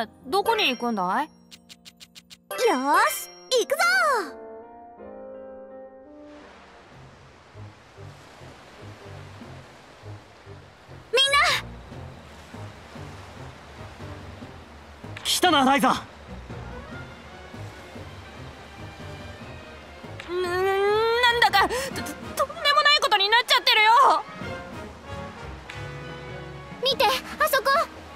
でどこに行くんだい？ よーし行くぞ。みんな来たなライザ。 なんだかとんでもないことになっちゃってるよ。 見て、あそこ。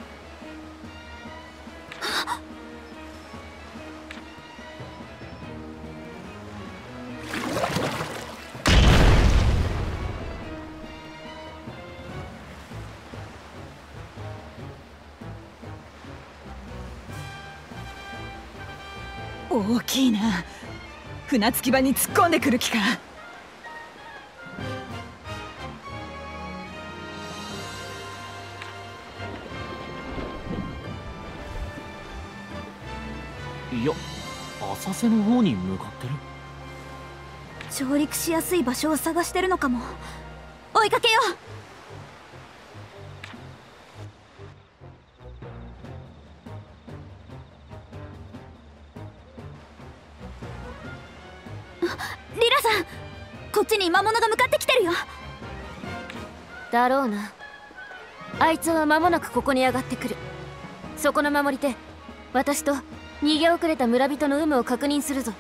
大きいな。船着き場に突っ込んでくる気か。 いや、浅瀬の方に向かってる。 上陸しやすい場所を探してるのかも。追いかけよう。リラさん、こっちに魔物が向かってきてるよ。 だろうな。あいつは間もなくここに上がってくる。そこの守り手、私と逃げ遅れた村人の有無を確認するぞ。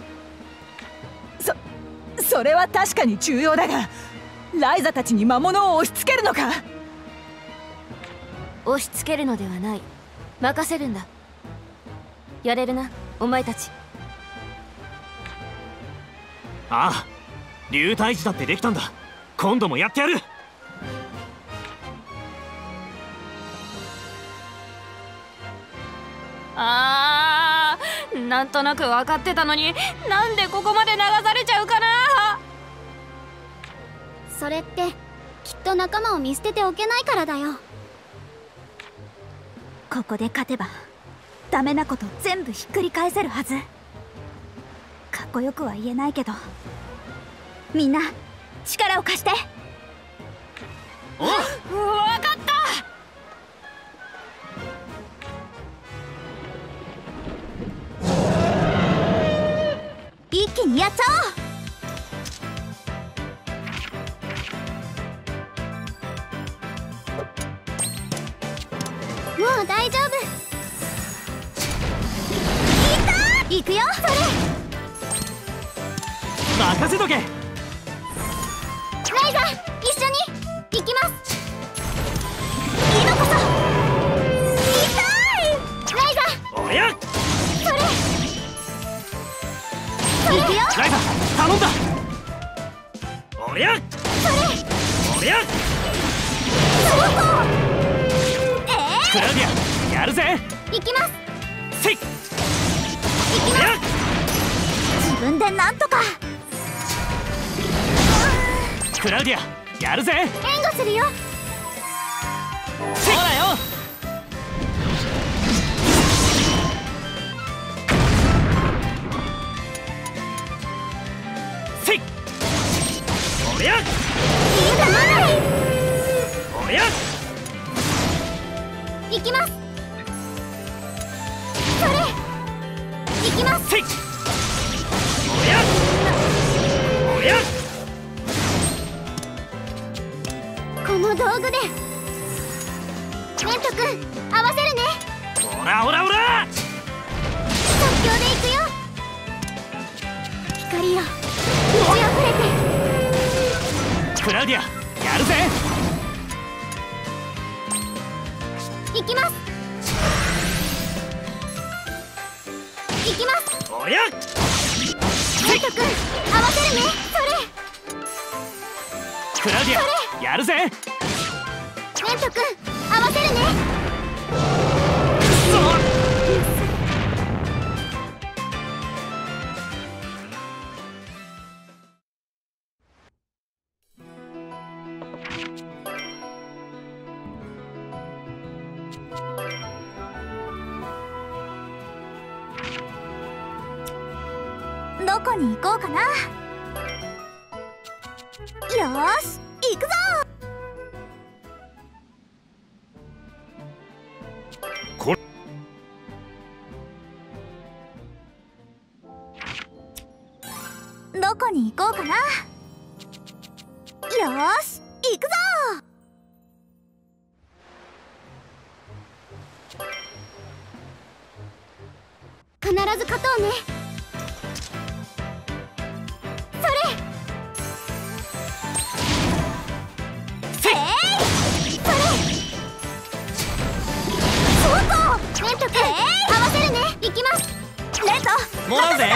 それは確かに重要だが、ライザたちに魔物を押し付けるのか？ 押し付けるのではない。任せるんだ。やれるな、お前たち。 ああ、流体児だってできたんだ。今度もやってやる。 なんとなく分かってたのに、なんでここまで流されちゃうかな。 それってきっと仲間を見捨てておけないからだよ。ここで勝てばダメなこと全部ひっくり返せるはず。かっこよくは言えないけど、みんな力を貸して。 分かった。 一気にやっちゃおう。もう大丈夫。いったー。行くよ。それ任せとけ。 ライザ、一緒に行きます。今こそ。痛い。ライザ、 おやっ。 それ行くよ。 ライザ頼んだ。おりゃっ。おりゃっ。クラウディア、やるぜ。 行きます。 せい。 行きます。自分でなんとか。 クラウディア、やるぜ。 援護するよ。 そうだよ。せい。おりゃっ。おりゃっ。 行きます。それ行きます。 せい。おりゃっ。おりゃっ。 この道具でメント君合わせるね。 オラオラオラ。 即興で行くよ。光よ、満ち溢れて。 クラウディア、やるぜ。 行きます。行きます。 おりゃっ。 メント君合わせるね。 クラウディア、やるぜ。 メント君合わせるね。どこに行こうかな。よーし行くぞ。 よーし行くぞー。必ず勝とうね。それそれそうそうレント君合わせるね。行きます。レントもらうぜ。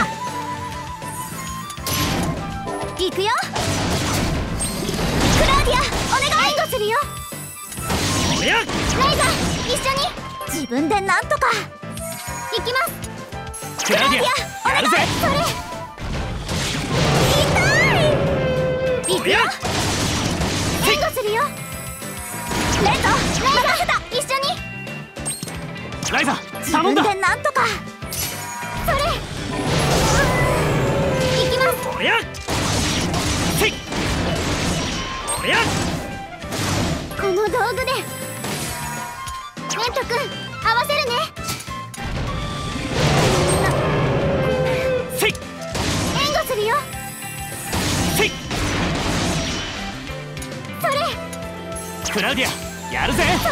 行くよ。クラウディアお願い。援護するよ。 おりゃライザ一緒に。自分でなんとか行きます。 クラウディアやるぜ。 それ痛い。行くよ。援護するよ。レント任せた。一緒に。 ライザ自頼んだ。 分でなんとか。それ行きます。 おりゃせいおりゃこの道具でレント君合わせるね。 せい援護するよ。 せいそれクラウディアやるぜ。 それ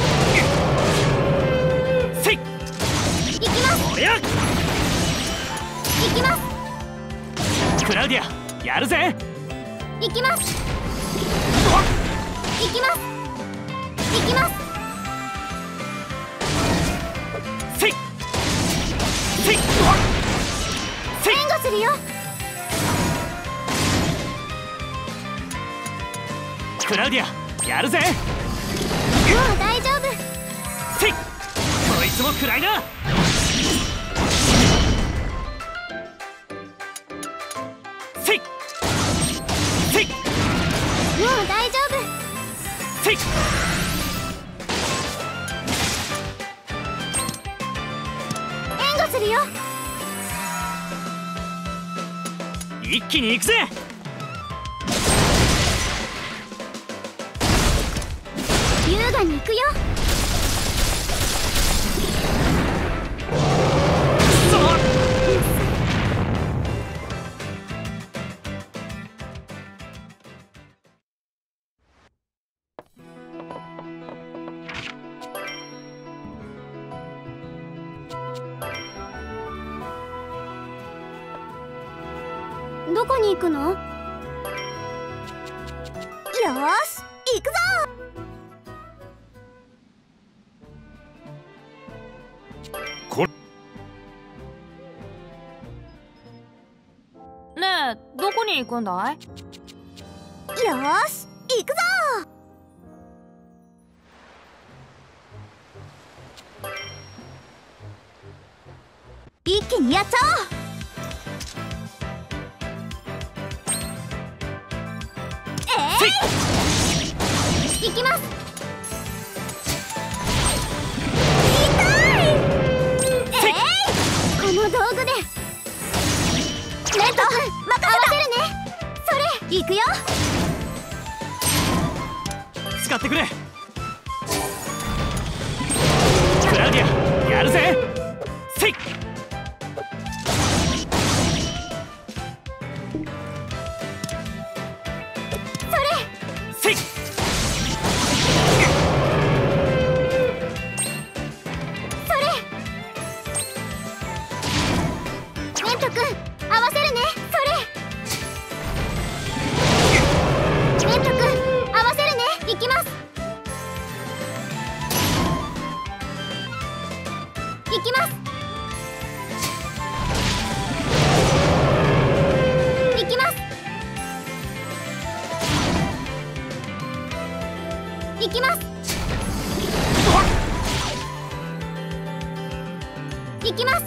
せい行きます。 おりゃ行きます。 クラウディアやるぜ。 行きます。行きます。行きます。 せいせいせい援護するよ。 クラウディアやるぜ。 もう大丈夫。 せいこいつも食らいな。せいせいもう大丈夫。 せい援護するよ。 一気に行くぜ。 優雅に行くよ。 そどこに行くの？よーし行くぞ。 こねえ、どこに行くんだい？ よーし行くぞ。一気にやっちゃおう。行きます。痛い。この道具でレント任せた。合わせるね。それ行くよ。 使ってくれ。クラウディアやるぜ。せいせいレント君合わせるね。それレント君合わせるね。行きます。行きます。行きます。行きます。行きます。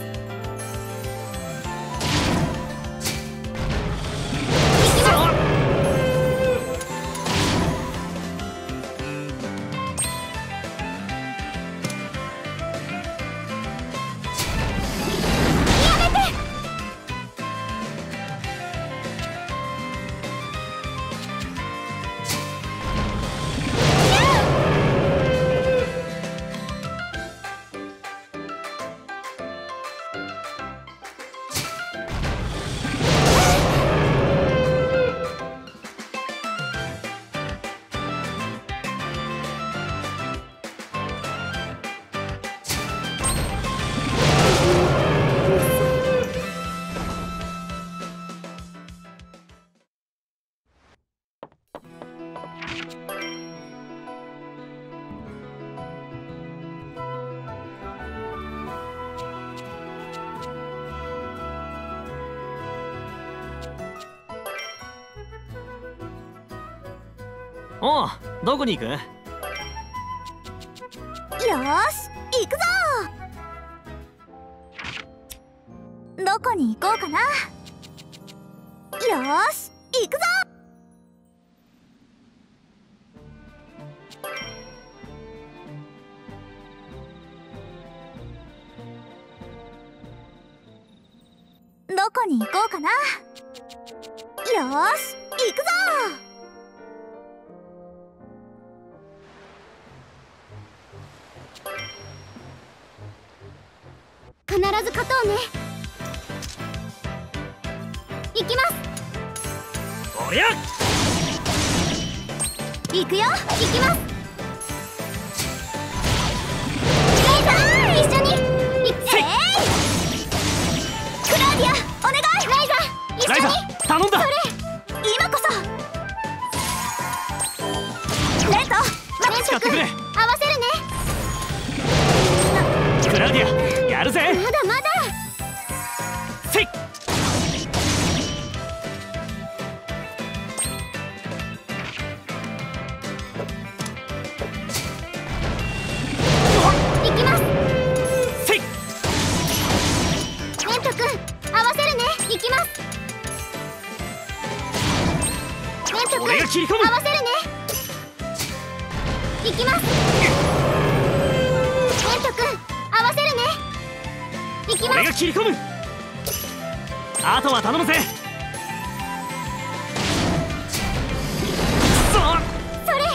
おう、どこに行く？ よーし、行くぞ。どこに行こうかな。よーし、行くぞ。どこに行こうかな。よーし、行くぞ。必ず勝とうね。行きます。 おりゃ。 行くよ。行きます。一緒に行って。クラウディア、お願い。ライザ、一緒に。 ライザ、頼んだ。 それ、今こそ。レント、 使ってくれ。 合わせるね。 クラウディア、やるぜ。 まだまだ。 せい。 行きます。 せい。 レント君、合わせるね。行きます。レント君、 俺が切り込む。 合わせるね。行きます。レント君、合わせるね。行きます。 俺が切り込む。あとは頼むぜ。くそ。 それ。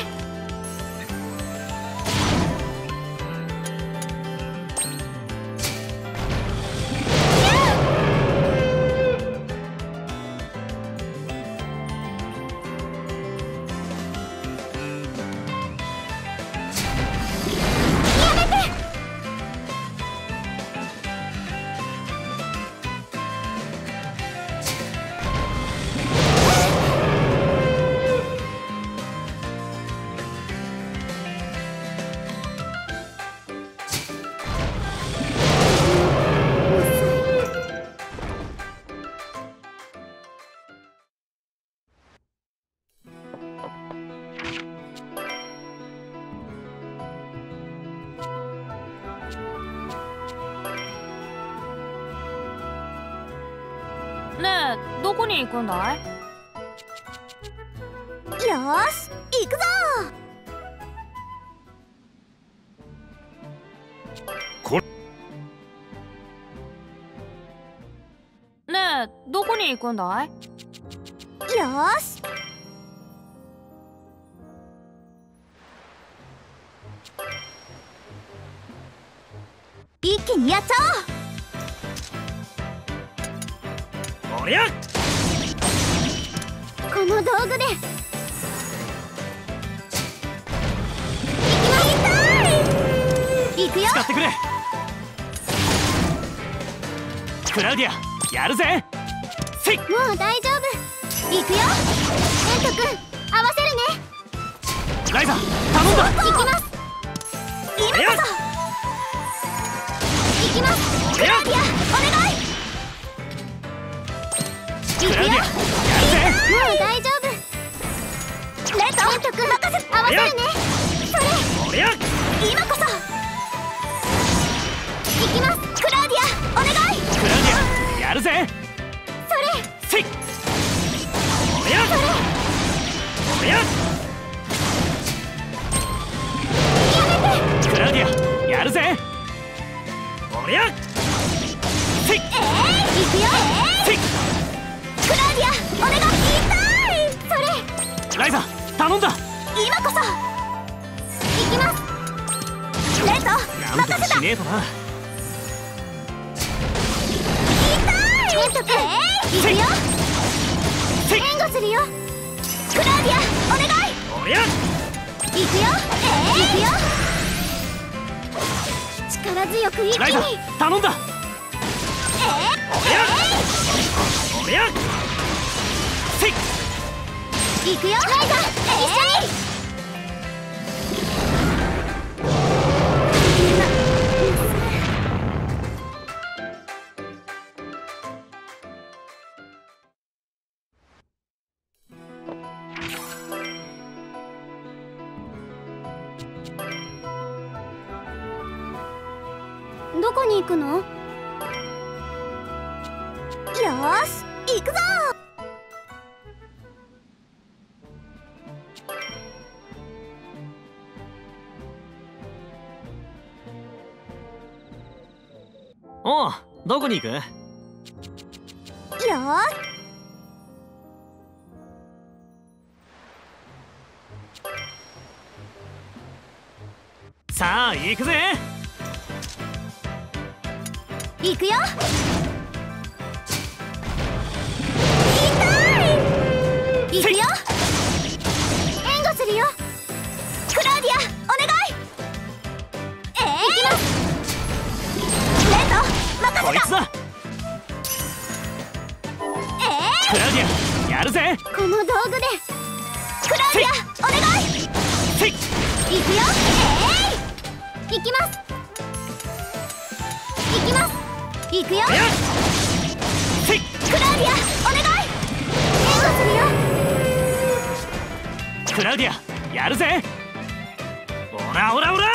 ねえ、どこに行くんだい？ よーし、行くぞ。 これ。 ねえ、どこに行くんだい？ よーし。一気にやっちゃおりゃ。 おう。この道具で。行くよ。 使ってくれ。クラウディア、やるぜ。せい。 もう大丈夫。行くよ。レント君、合わせるね。 ライザ、頼んだ。 行きます。今こそ。行きます。クラウディア、お願い。行くよ。 クラウディア、やるぜ。 もう大丈夫。レント君、任せ。合わせるね。それ。 おりゃ。 今こそ。行きます。クラウディア、お願い。 クラウディア、やるぜ。 それ。 せい。おりゃ。おりゃ。クラウディア、やるぜ。おりゃ。せい。 行くよ。 せい。 クラウディア、お願い。痛い。それ。 ライザ、頼んだ。 今こそ。行きます。レント、 なんとか任せた。 しねえとな。 レント君、行くよ。援護するよ。クラウディア、お願い。 おりゃ。 行くよ。行くよ。力強く一気ライザ、 に。 頼んだ。おりゃ。おりゃ。せい。 行くよ。ライザ、一緒に。 どこに行くの？よーし行くぞ。 おう、どこに行く？ よーさあ行くぜ。 行くよ。痛い。行くよ。援護するよ。クラウディアお願い。行きます。レンド任せた。 こいつだ。クラウディアやるぜ。 この道具でクラウディアお願い。 せい。 行くよ。行きます。行きます。行くよ。 せい。 クラウディアお願い。援護するよ。 クラウディアやるぜ。オラオラオラ。 もう大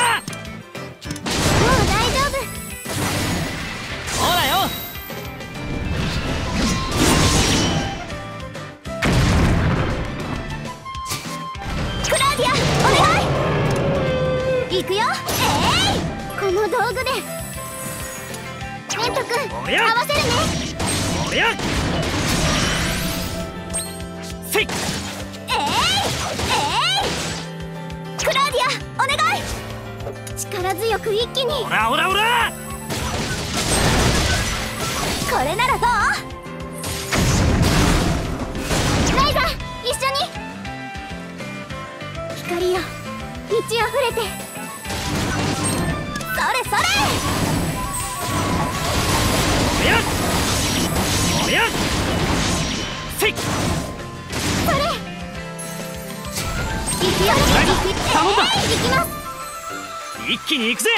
丈夫。 ほらよ。 クラウディアお願い。行くよ。この道具でレント君おや合わせるね。 おりゃ。せい。 クラウディアお願い。力強く一気に。 オラオラオラ。 これならどう？ライザ一緒に。光よ満ち溢れて。それそれ。 おりゃ。おりゃ。せい。 それ。行くよ。 ライザ頼んだ。 行きます。 一気に行くぜ。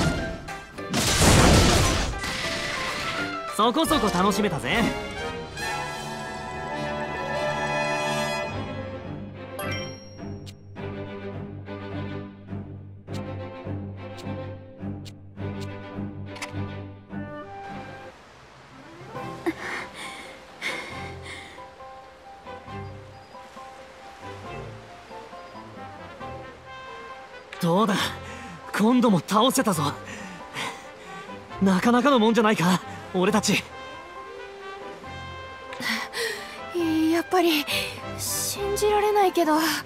そこそこ楽しめたぜ。どうだ、今度も倒せたぞ。なかなかのもんじゃないか、俺たち。 やっぱり信じられないけど。 勝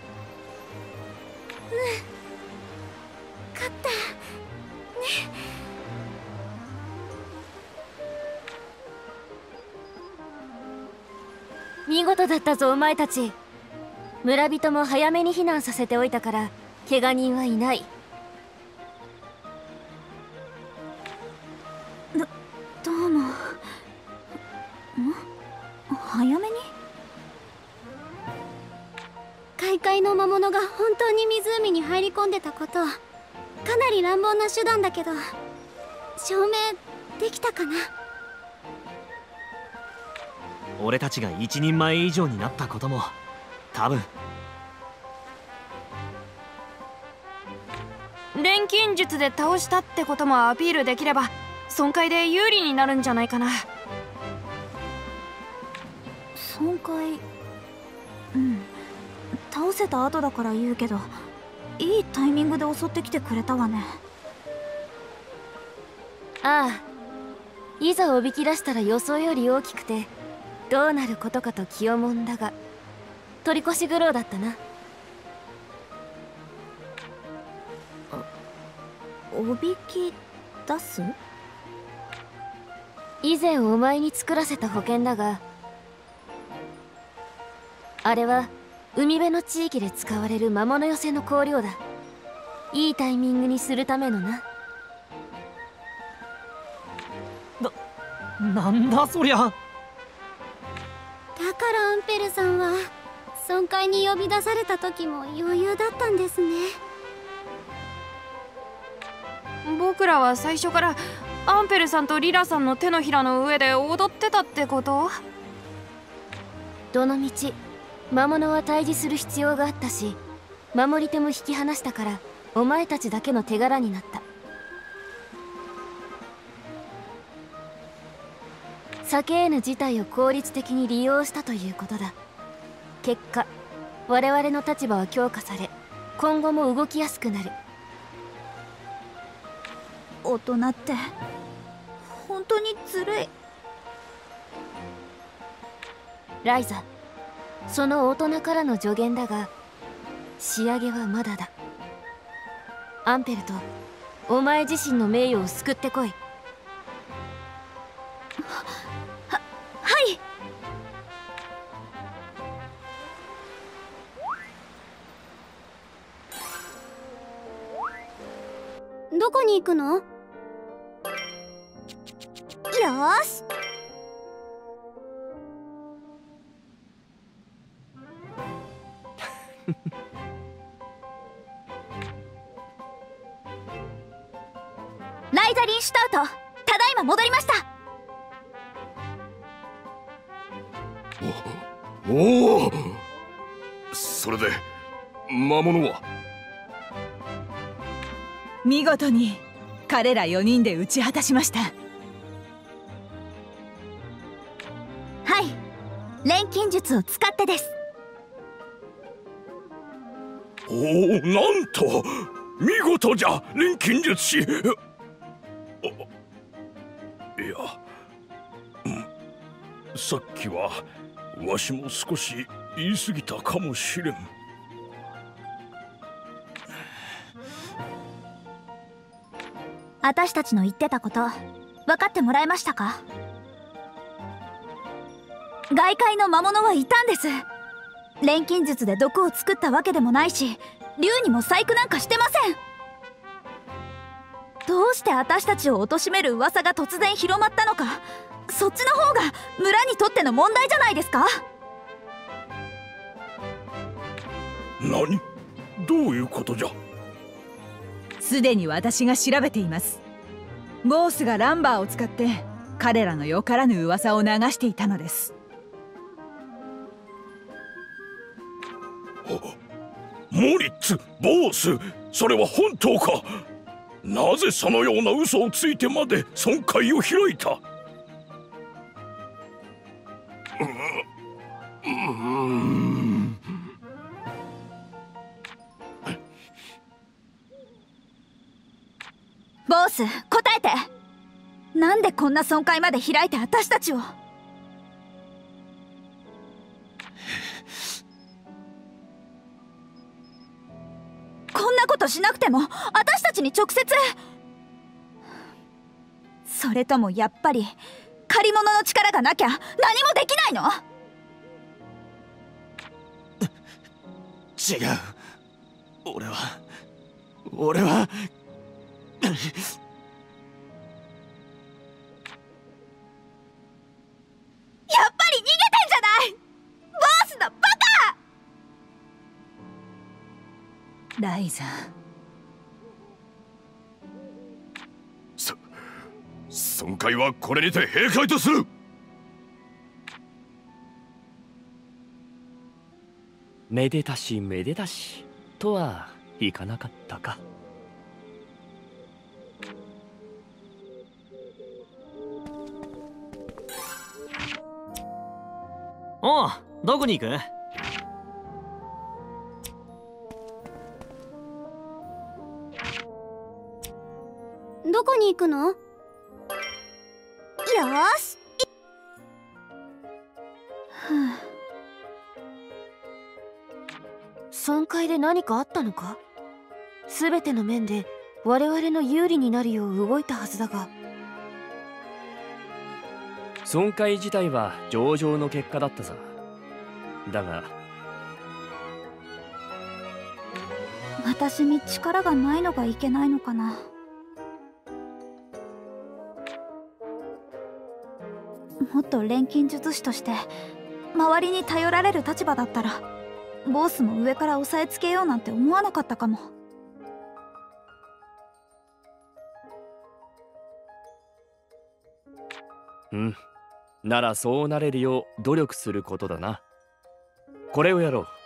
ったね。 見事だったぞお前たち。村人も早めに避難させておいたから怪我人はいない。 どうも。早めに？開会の魔物が本当に湖に入り込んでたこと、かなり乱暴な手段だけど証明できたかな。 俺たちが一人前以上になったことも多分錬金術で倒したってこともアピールできれば損壊で有利になるんじゃないかな。 損壊。倒せた後だから言うけど、いいタイミングで襲ってきてくれたわね。 ああ、いざおびき出したら予想より大きくてどうなることかと気をもんだが、取り越し苦労だったな。 おびき出す？ 以前お前に作らせた保険だが、あれは海辺の地域で使われる魔物寄せの香料だ。いいタイミングにするためのな。 なんだそりゃ。 だからアンペルさんは損壊に呼び出された時も余裕だったんですね。 僕らは最初からアンペルさんとリラさんの手のひらの上で踊ってたってこと？ どのみち魔物は退治する必要があったし、守り手も引き離したからお前たちだけの手柄になった。 サケーヌ自体を効率的に利用したということだ。結果我々の立場は強化され、今後も動きやすくなる。 大人って本当にずるい。 ライザ、その大人からの助言だが、仕上げはまだだ。アンペルとお前自身の名誉を救ってこい。 はい。どこに行くの？よーし。ライザリン・シュタウト、ただいま戻りました。 おお、それで魔物は？ 見事に彼ら4人で打ち果たしました。 はい、錬金術を使ってです。 おお、なんと見事じゃ、錬金術師。いや、さっきはわしも少し言い過ぎたかもしれん。 私たちの言ってたこと分かってもらえましたか？外界の魔物はいたんです。錬金術で毒を作ったわけでもないし、竜にも細工なんかしてません。どうして私たちを貶める噂が突然広まったのか、そっちの方が村にとっての問題じゃないですか？ 何？どういうことじゃ？ すでに私が調べています。ボースがランバーを使って彼らのよからぬ噂を流していたのです。 モリッツ、ボース、それは本当か？なぜそのような嘘をついてまで損壊を開いた？ ボス、答えて。なんでこんな損壊まで開いて私たちを。こんなことしなくても私たちに直接。それともやっぱり借り物の力がなきゃ何もできないの？ 違う。俺はやっぱり逃げてんじゃない！ボスのバカ！ ライザ、 損壊はこれにて閉会とする。 めでたしめでたしとはいかなかったか。おう、どこに行く？ どこに行くの？よーし。 損壊で何かあったのか？全ての面で我々の有利になるよう動いたはずだが。 損壊自体は上々の結果だったさ。だが私に力がないのがいけないのかな。もっと錬金術師として周りに頼られる立場だったら、ボスも上から押さえつけようなんて思わなかったかも。 うん、ならそうなれるよう努力することだな。これをやろう。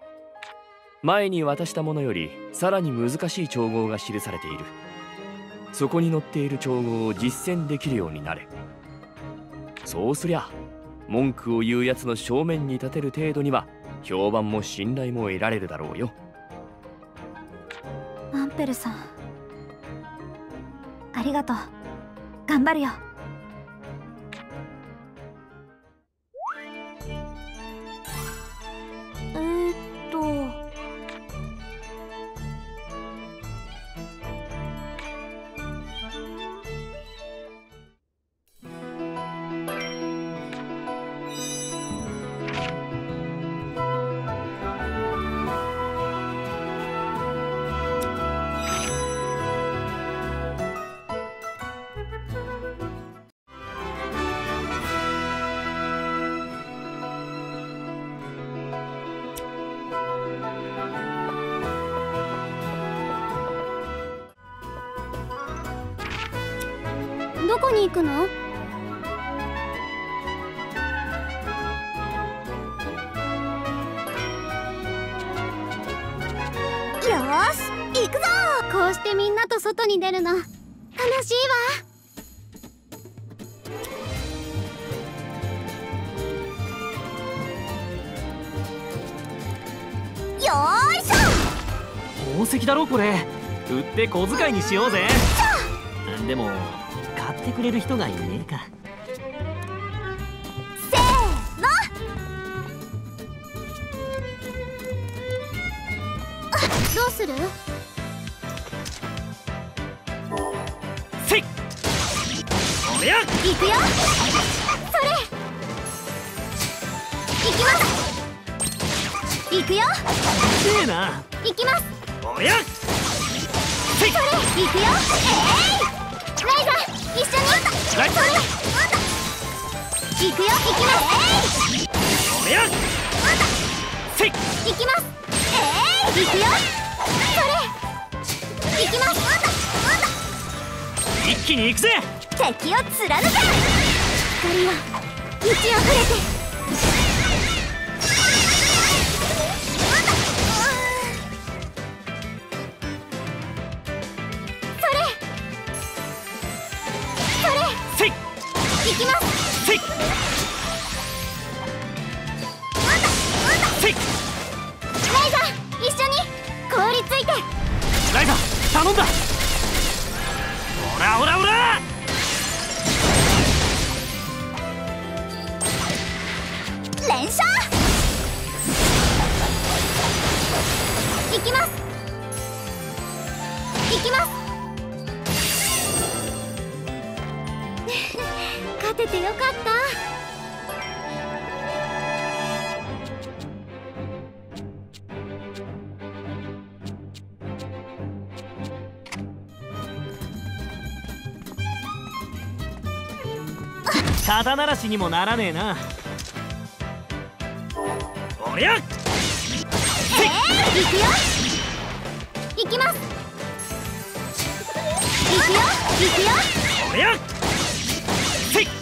前に渡したものよりさらに難しい調合が記されている。 そこに載っている調合を実践できるようになれ。そうすりゃ文句を言うやつの正面に立てる程度には評判も信頼も得られるだろうよ。 アンペルさん、ありがとう。頑張るよ。どこに行くの？よーし、行くぞ。こうしてみんなと外に出るの楽しいわ。よーいしょ。 宝石だろこれ。売って小遣いにしようぜ。でも買ってくれる人がいねえか。 せーの。どうする？ せい。おりゃ。 行くよ。それ。行きます。行くよ。 せえな。 行きます。 おりゃ。せい。 それ。行くよ。ライザ一緒に。 ライザ。 行くよ。行きます。 おりゃ。せい。 行きます。行くよ。それ。行きます。 一気に行くぜ。 敵を貫け。光は満ち溢れて。行きます。 せい。せい。 ライザ一緒に凍りついて。 ライザ頼んだ。オラオラオラ。 連射。行きます。行きます。勝ててよかった。 肩慣らしにもならねえな。おりゃ。 行くよ。行きます。行くよ。行くよ。 おりゃ。せい。 それ。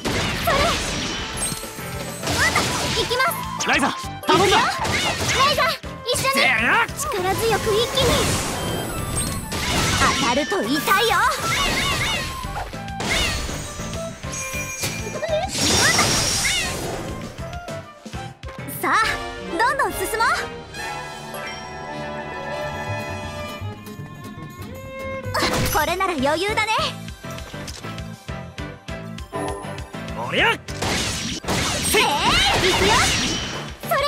行きます。 ライザ頼んだ。 ライザ一緒に力強く一気に。当たると痛いよ。さあどんどん進もう。これなら余裕だね。 おりゃ。 行くよ。それ。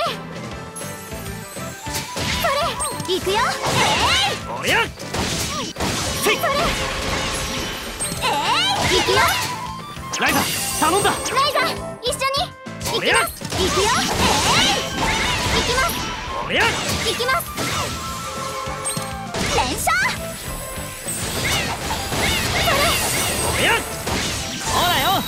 行くよ。 おりゃ。せい。 それ。行くよ。 ライザ頼んだ。 ライザ一緒に。 おりゃ。 行くよ。行きます。 おりゃ。 行きます。連射。 おりゃ。ほらよ。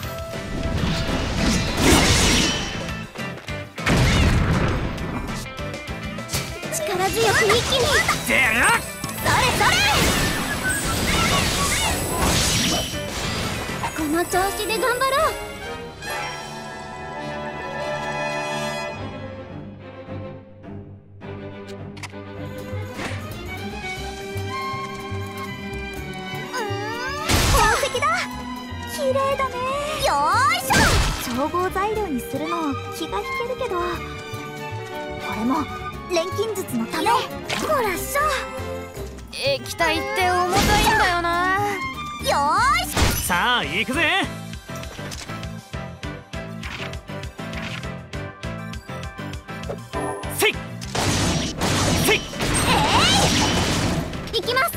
力強く一気に。 せやな。 それそれ。この調子で頑張ろう。 綺麗だね。よーいしょ。調合材料にするの気が引けるけど、これも錬金術のため。ほらっしょ。 液体って重たいんだよな。 よーいしょ。 さあ行くぜ。せいせい。 行きます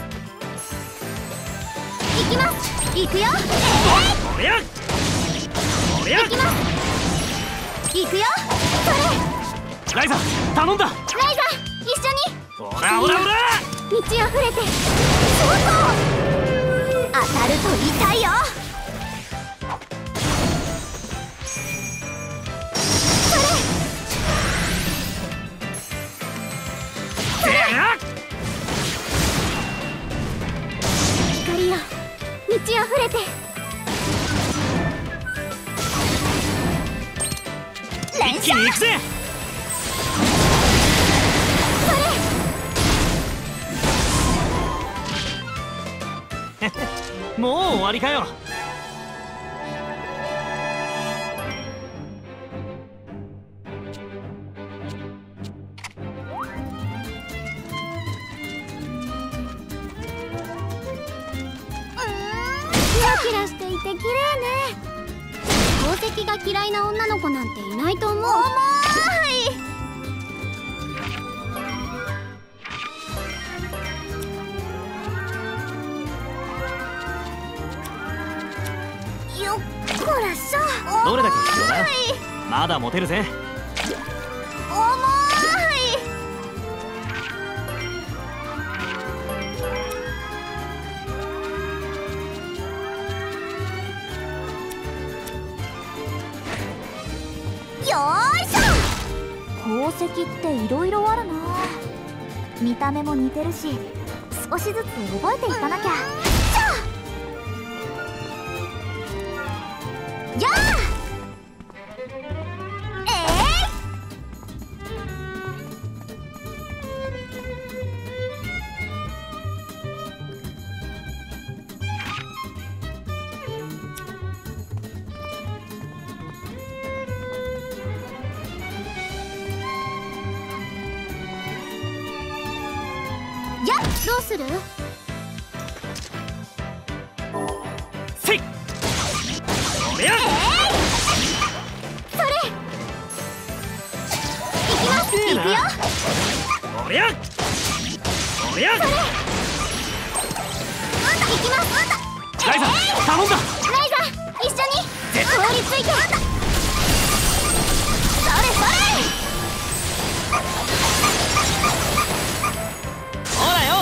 行きます。行くよ。 おりゃおりゃ。 行きます。行くよ。それ。 ライザ頼んだ。 ライザ一緒に。 オラオラオラ。 道あふれてそう当たると痛いよ。それ光よ、道あふれて。連一気に行くぜ。もう終わりかよ。 キラキラしていて綺麗ね。宝石が嫌いな女の子なんていないと思う。重い。よっこらっしょ。 どれだけ必要だ。まだ持てるぜ。 重い。よーいしょ。宝石っていろいろあるな。見た目も似てるし、少しずつ覚えていかなきゃ。やあ。やっどうする？ せい。おりゃ。 それ。行きます。行くよ。 おりゃおりゃ。 行きます。 ライザ頼んだ。 ライザ一緒に凍りついて。それそれ。 ほらよ。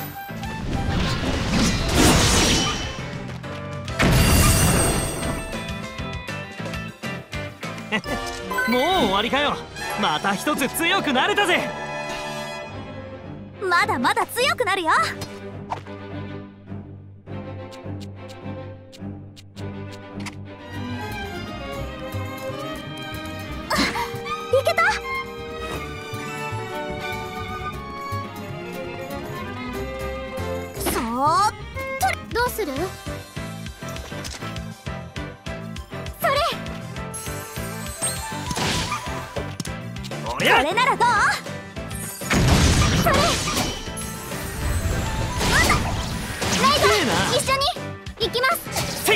もう終わりかよ。また一つ強くなれたぜ。 まだまだ強くなるよ。いけた。そーっと。どうする？それ。 おりゃ。 これならどう？それ。ライザ一緒に行きます。 せい。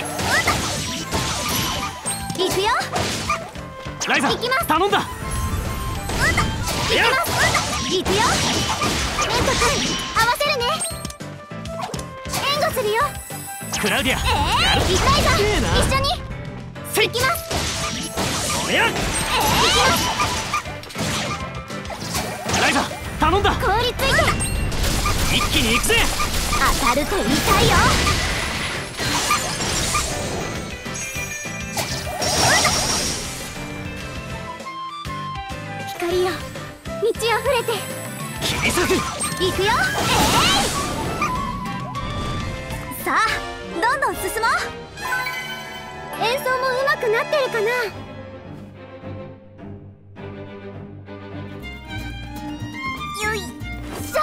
行くよ。 ライザ行きます頼んだ。 行きます。行くよ。レント君合わせるね。援護するよ。 クラウディア。 ライザ一緒にせい。 行きます。 おりゃ。 行きます。 ライザ頼んだ。 凍りついて。 一気に行くぜ。 当たると痛いよ。光よ、道あふれて。 切り裂く。 行くよ。さあどんどん進もう。演奏も上手くなってるかな。よいしょ。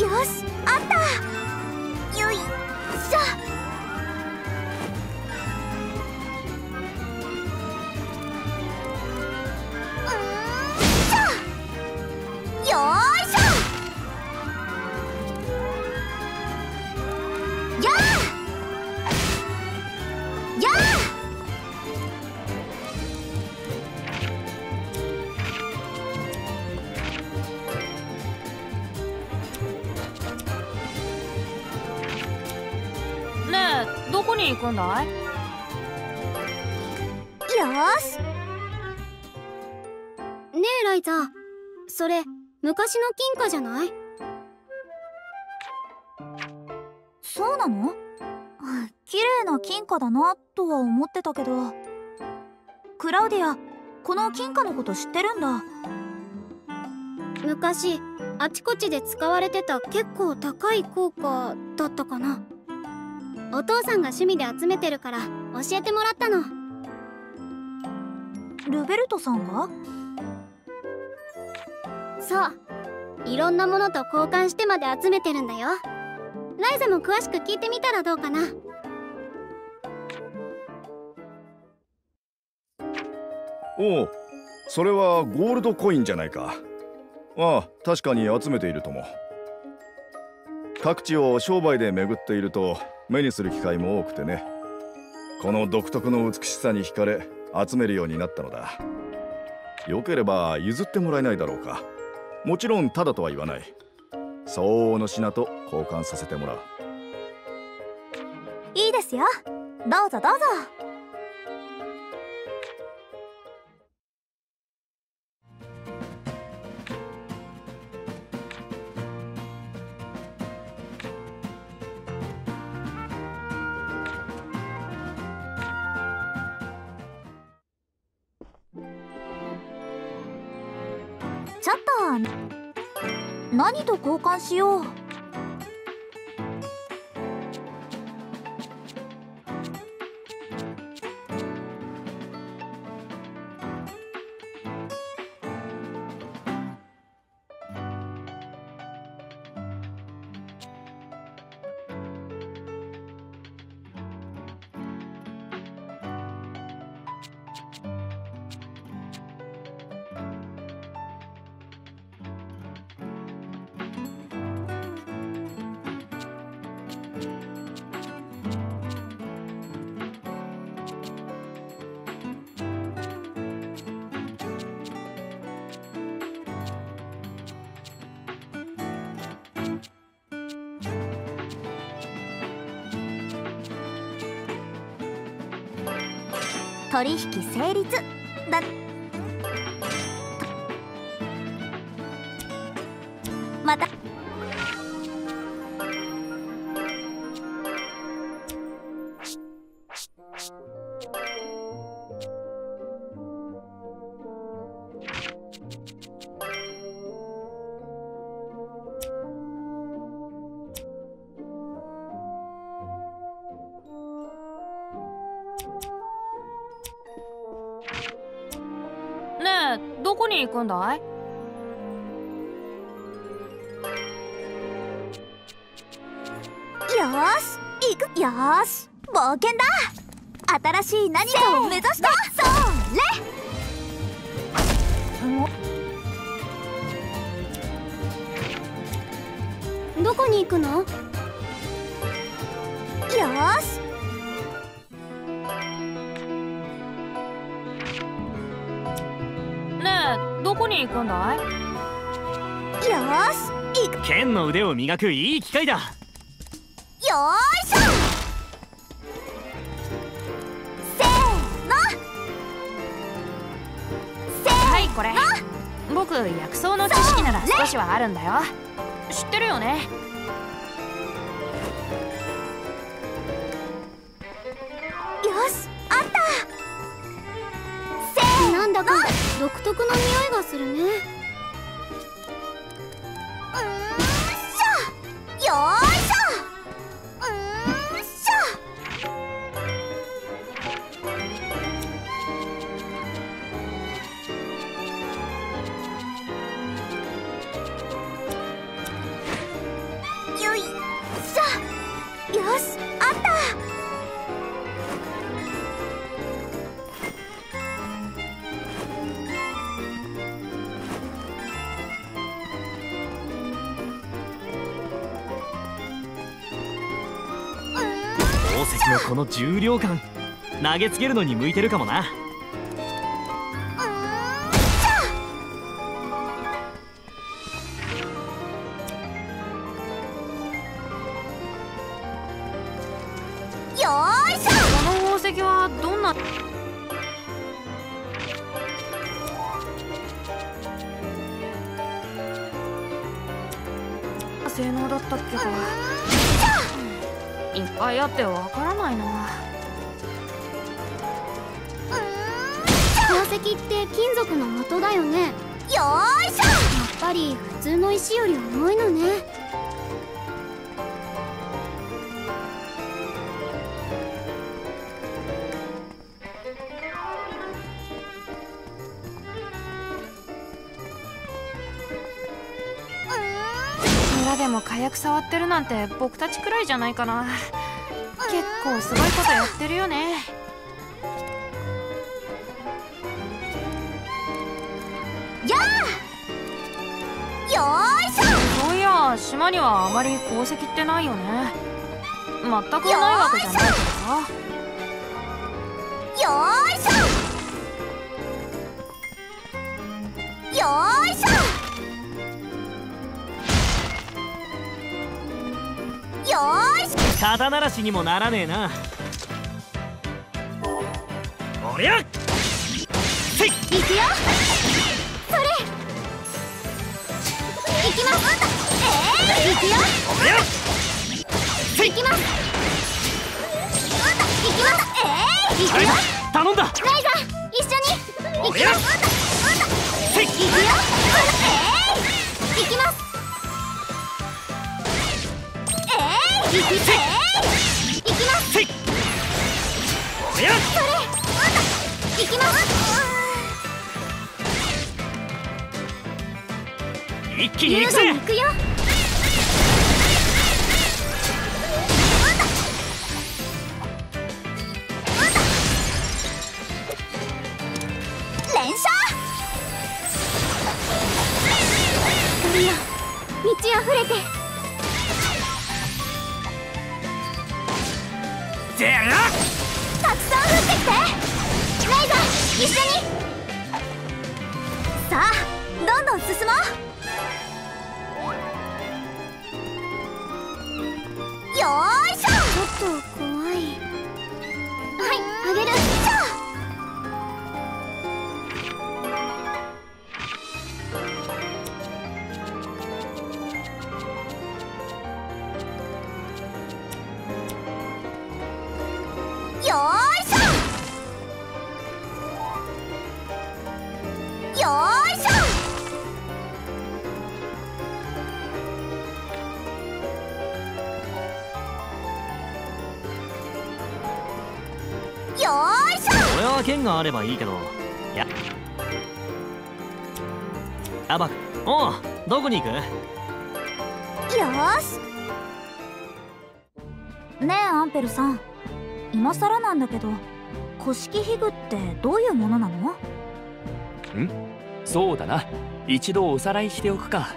よし、あった。よいしょ。よーいしょ。やあやあ。 ねえ、どこに行くんだい？ よーし。ねえライザ、それ昔の金貨じゃない？そうなの？綺麗な金貨だなとは思ってたけど。クラウディア、この金貨のこと知ってるんだ。昔あちこちで使われてた結構高い硬貨だったかな。お父さんが趣味で集めてるから教えてもらったの。ルベルトさんが？そう、いろんなものと交換してまで集めてるんだよ。ライザも詳しく聞いてみたらどうかな。 おお、それはゴールドコインじゃないか。ああ、確かに集めているとも。各地を商売で巡っていると目にする機会も多くてね。この独特の美しさに惹かれ集めるようになったのだ。よければ譲ってもらえないだろうか。もちろんタダとは言わない。相応の品と交換させてもらう。 いいですよ、どうぞどうぞ。ちょっと何と交換しよう。取引成立だ。またどこに行くんだい？ よーし、行く。よーし、冒険だ。新しい何かを目指して。それ。どこに行くの？よーし。 どこに行くんだい？ よーし、行く。 剣の腕を磨くいい機会だ。 よーいしょ。せーの。 はい、これ。僕、薬草の知識なら少しはあるんだよ。知ってるよね？ よし、あった。なんだか独特の匂いがするね。よーいしょ。 よし、あった。 宝石のこの重量感、投げつけるのに向いてるかもな。 よーいしょ。 この宝石はどんな性能だったっけか。いっぱいあってわからないな。 宝石って金属の元だよね。よーいしょ。やっぱり普通の石より重いのね。 村でも火薬触ってるなんて僕たちくらいじゃないかな。結構すごいことやってるよね。 やあ、よーいしょ。 そういや島にはあまり宝石ってないよね。全くないわけじゃないけどさ。 よーいしょ。よーいしょ。よーし。 肩慣らしにもならねえな。おりゃせい。 いくよ。それ。いきます。いくよ。 おりゃせい。 いきます。いきます。いくよ。 頼んだ。 ライザ一緒に。いくよ。 せい。 いくよ。いきます。いきます。 せい。おりゃそれ。いきます。 一気に行くぜ。 行くよ。連射。光よ、道あふれて。 ぜら。 たくさん降ってきて。ライザ一緒に。さあどんどん進もう。よーいしょ。ちょっと怖い。はい、あげる。よーいしょ。よーいしょ。よーいしょ。 俺は剣があればいいけど。やばく。おう、どこに行く？ よーし。ねえアンペルさん、今更なんだけど、古式皮具ってどういうものなの？ そうだな。一度おさらいしておくか。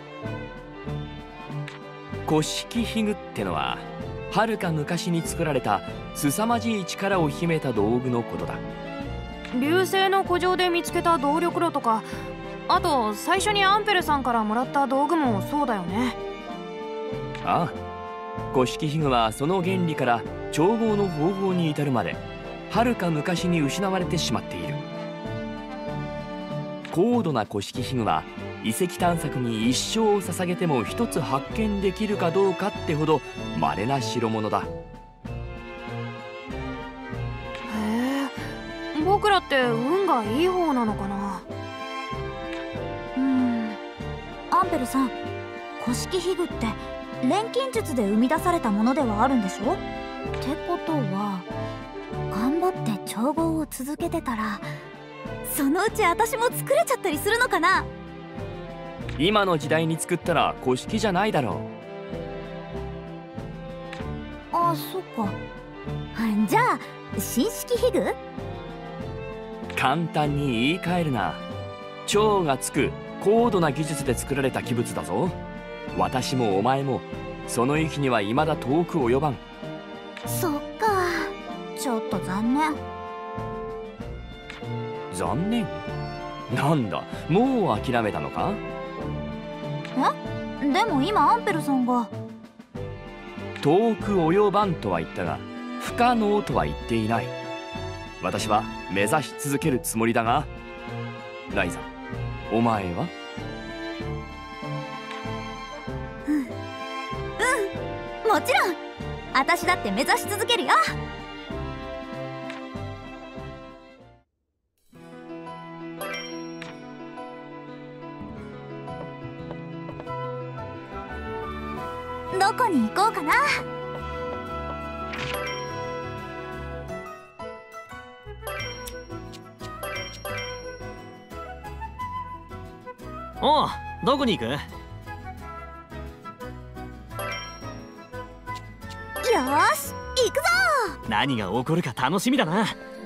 古式皮具ってのははるか昔に作られた凄まじい力を秘めた道具のことだ。 流星の古城で見つけた動力炉とか、あと最初にアンペルさんからもらった道具もそうだよね。 ああ、古式皮具はその原理から調合の方法に至るまではるか昔に失われてしまっている。高度な古式皮具は遺跡探索に一生を捧げても一つ発見できるかどうかってほど稀な代物だ。 へえ、僕らって運がいい方なのかな。 アンペルさん、古式皮具って錬金術で生み出されたものではあるんでしょ？ってことは頑張って調合を続けてたら、そのうち私も作れちゃったりするのかな？ 今の時代に作ったら古式じゃないだろう。 ああ、そっか。じゃあ新式ヒグ？ 簡単に言い換えるな。超がつく高度な技術で作られた器物だぞ。私もお前もその域には未だ遠く及ばん。 そっか、ちょっと残念。 残念？なんだ、もう諦めたのか？ え？でも今アンペルさんが遠く及ばんとは言ったが不可能とは言っていない。私は目指し続けるつもりだが、ライザ、お前は？ もちろん。私だって目指し続けるよ。どこに行こうかな。 おう、どこに行く？ よーし、行くぞ。 何が起こるか楽しみだな。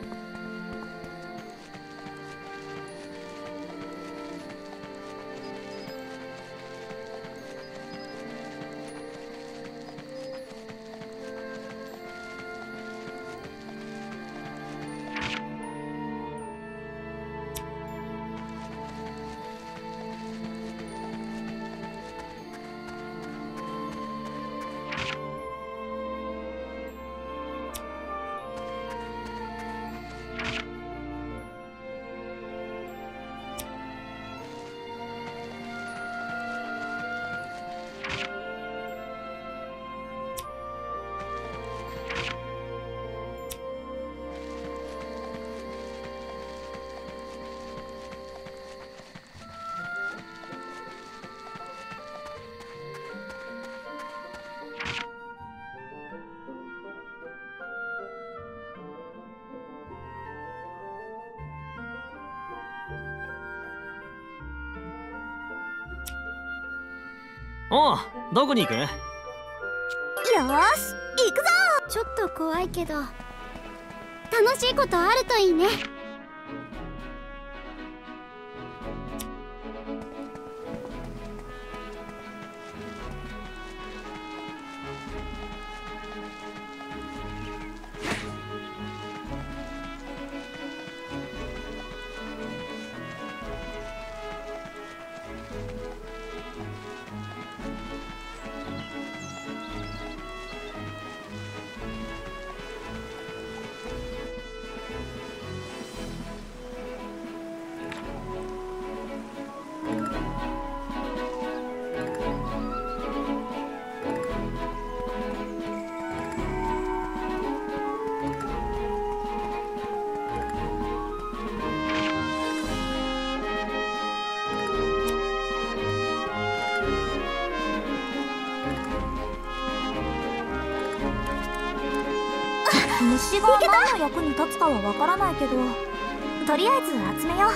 おう、どこに行く？ よーし、行くぞ。 ちょっと怖いけど楽しいことあるといいね。 虫が何の役に立つかはわからないけど、とりあえず集めよう。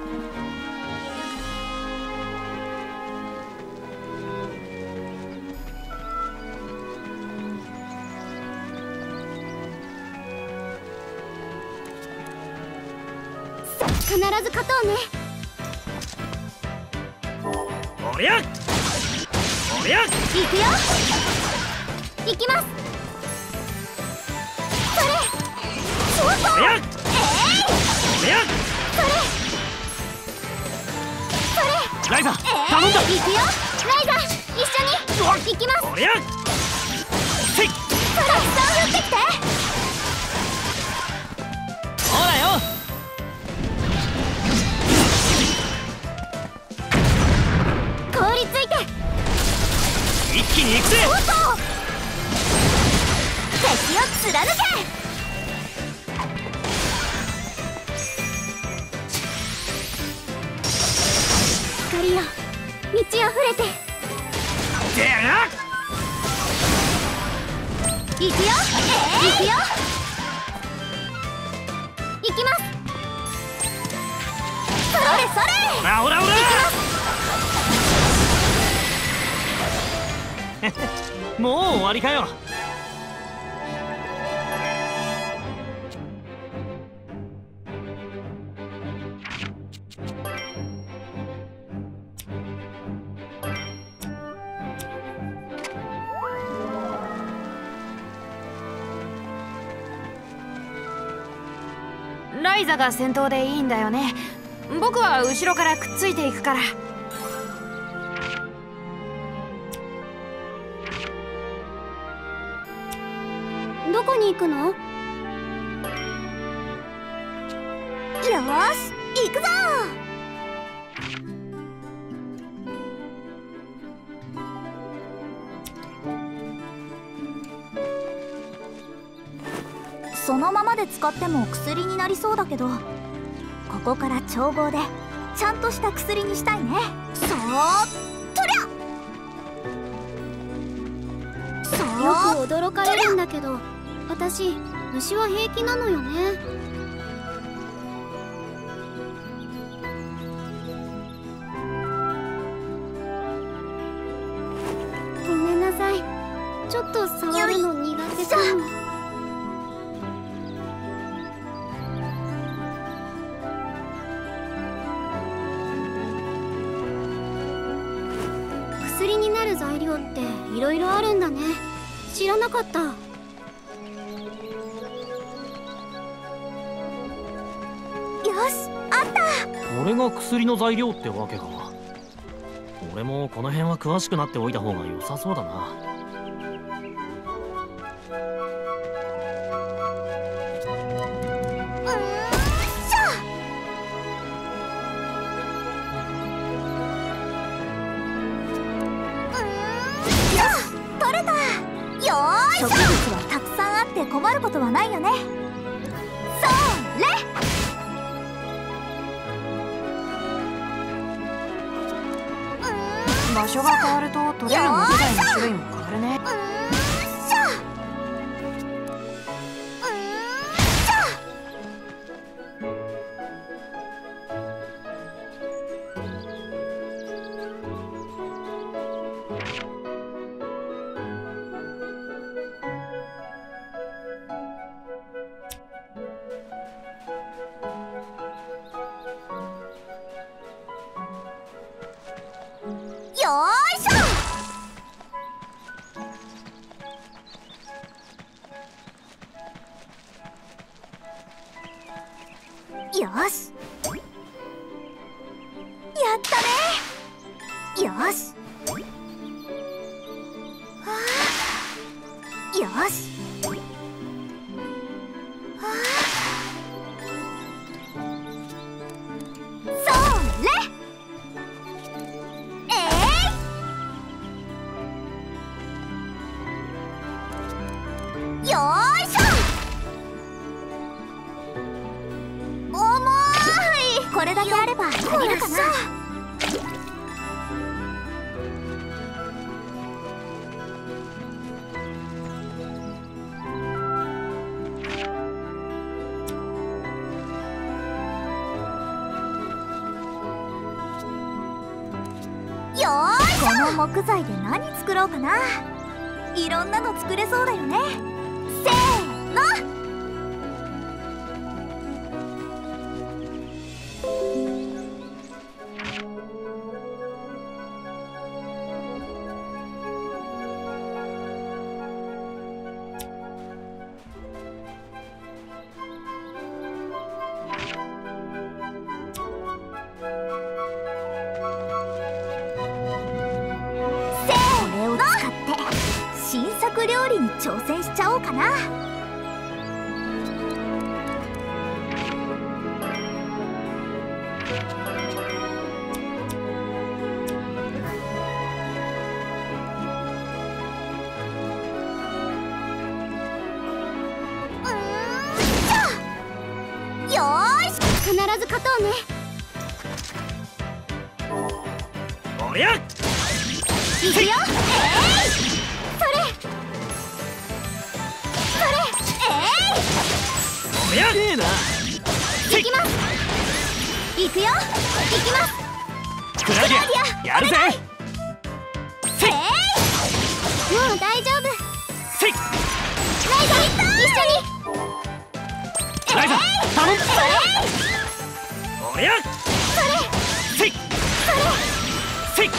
必ず勝とうね。 おりゃおりゃ、 行くよ。行きます。それ、そうそう。 おりゃおりゃ、 それライザ、頼んだ。 行くよ。ライザ、一緒に行きます。 おりゃ、せい、 それ、そう降ってきて。 ほらよ。 凍りついて一気に行くぜ。 そうそう、敵を貫け。光よ、道を触れて。 でやが行くよ、行くよ。行きます。それそれ。 ほらほらほら。もう終わりかよ。 ライザが先頭でいいんだよね。僕は後ろからくっついていくから。 どこに行くの？よーし、行くぞ。そのままで使っても薬になりそうだけど、ここから調合でちゃんとした薬にしたいね。そーっとりゃ。よく驚かれるんだけど、私虫は平気なのよね。ごめんなさい、ちょっと触るの苦手かも。薬になる材料っていろいろあるんだね。知らなかった。よし、あった。 これが薬の材料ってわけか。俺もこの辺は詳しくなっておいた方が良さそうだな。 植物はたくさんあって困ることはないよね。それ。 場所が変わると取れる木材の種類も変わるね。 よし、やったね。よし、よし、それ。よーいしょ。これだけあれば足りるかな。よーいしょ。この木材で何作ろうかな。いろんなの作れそうだよね。せーの。新作料理に挑戦しちゃおうかな。よーし、必ず勝とうね。 おりゃいくよ。それ。 おりゃねえな。 行きます。行くよ。行きます。 クラウディア、やるぜ。 もう大丈夫。 せい。 ライザー、一緒に。 ライザー、頼む。おりゃ。せい。せい。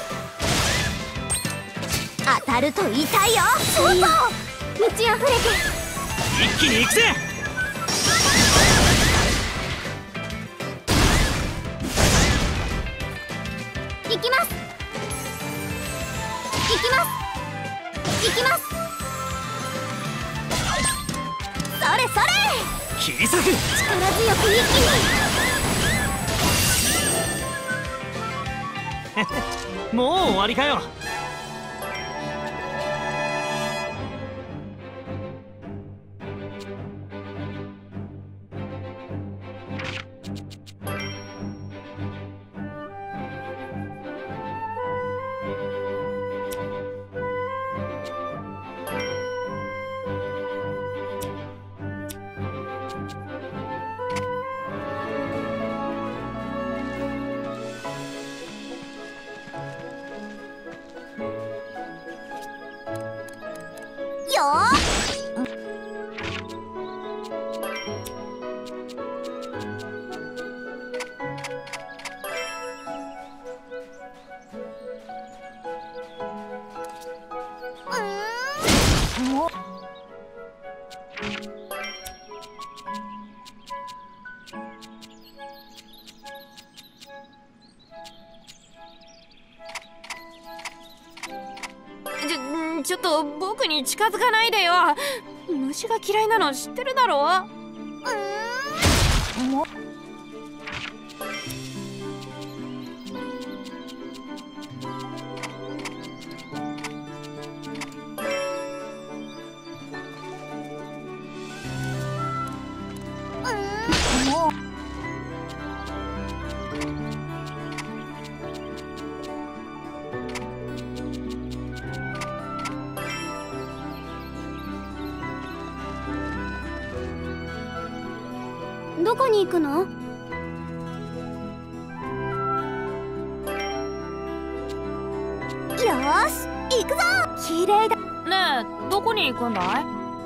当たると痛いよ。そうそう。満ち溢れて。 一気に行くぜ。 行きます行きます行きます。それそれ、 切り裂く。 力強く一気に。 もう終わりかよ。 ちょっと僕に近づかないでよ。虫が嫌いなの知ってるだろ。 どこに行くの？よーし、行くぞ。綺麗だ。 ねえ、どこに行くんだい？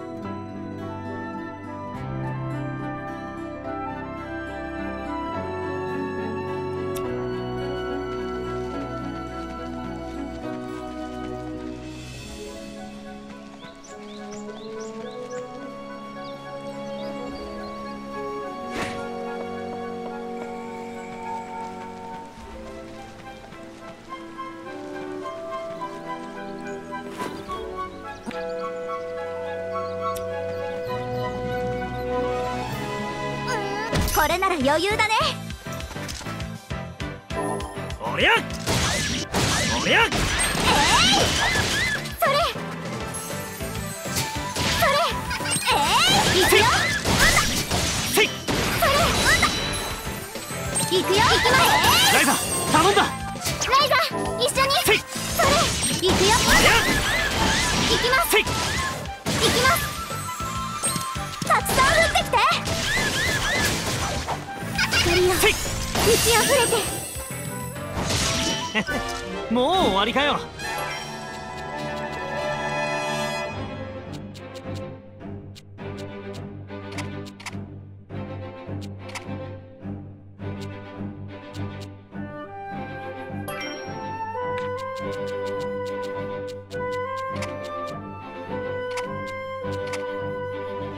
これなら余裕だね。 おりゃおりゃ。 それそれ、行くよ。 せい。 それ、行くよ。行きます。 ライザ頼んだ。 ライザ一緒に。 せい。 それ、行くよ。行きます。 せい。 行きます。たくさん降ってきて。光が満ち溢れて。 もう終わりかよ。